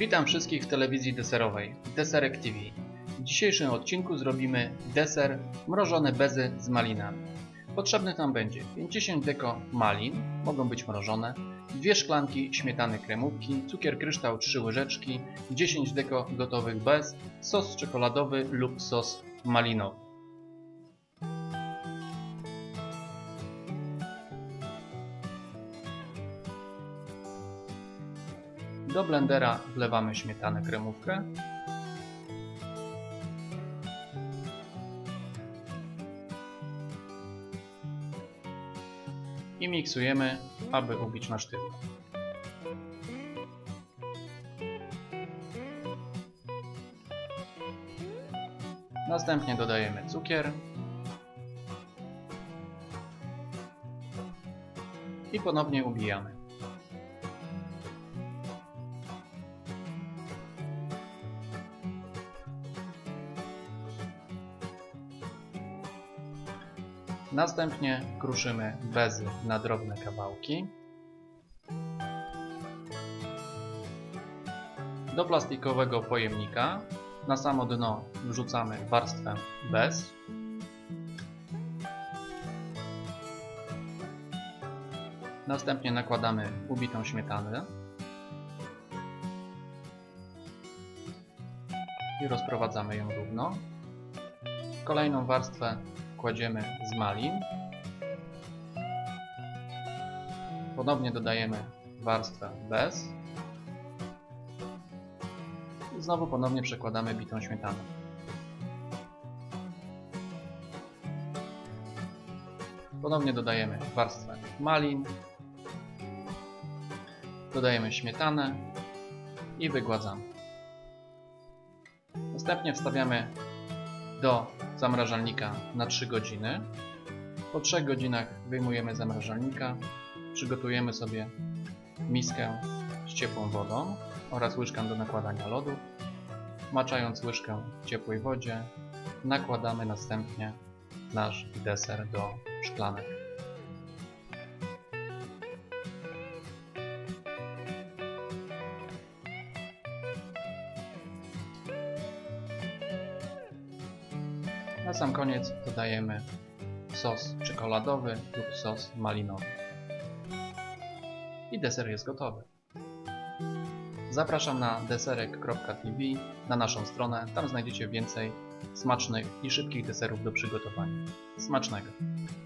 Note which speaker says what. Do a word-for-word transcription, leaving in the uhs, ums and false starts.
Speaker 1: Witam wszystkich w telewizji deserowej Deserek T V. W dzisiejszym odcinku zrobimy deser mrożone bezy z malinami. Potrzebnych nam będzie pięćdziesiąt dekililitrów malin, mogą być mrożone, dwie szklanki śmietany kremówki, cukier kryształ trzy łyżeczki, dziesięć dekililitrów gotowych bez, sos czekoladowy lub sos malinowy. Do blendera wlewamy śmietanę kremówkę. I miksujemy, aby ubić na sztywno. Następnie dodajemy cukier i ponownie ubijamy. Następnie kruszymy bezy na drobne kawałki. Do plastikowego pojemnika na samo dno wrzucamy warstwę bez. Następnie nakładamy ubitą śmietanę i rozprowadzamy ją równo. Kolejną warstwę kładziemy z malin. Ponownie dodajemy warstwę bez. I znowu ponownie przekładamy bitą śmietanę. Ponownie dodajemy warstwę malin. Dodajemy śmietanę i wygładzamy. Następnie wstawiamy do zamrażalnika na trzy godziny. Po trzech godzinach wyjmujemy z zamrażalnika, przygotujemy sobie miskę z ciepłą wodą oraz łyżkę do nakładania lodu. Maczając łyżkę w ciepłej wodzie, nakładamy następnie nasz deser do szklanek. Na sam koniec dodajemy sos czekoladowy lub sos malinowy. I deser jest gotowy. Zapraszam na deserek kropka t v, na naszą stronę. Tam znajdziecie więcej smacznych i szybkich deserów do przygotowania. Smacznego!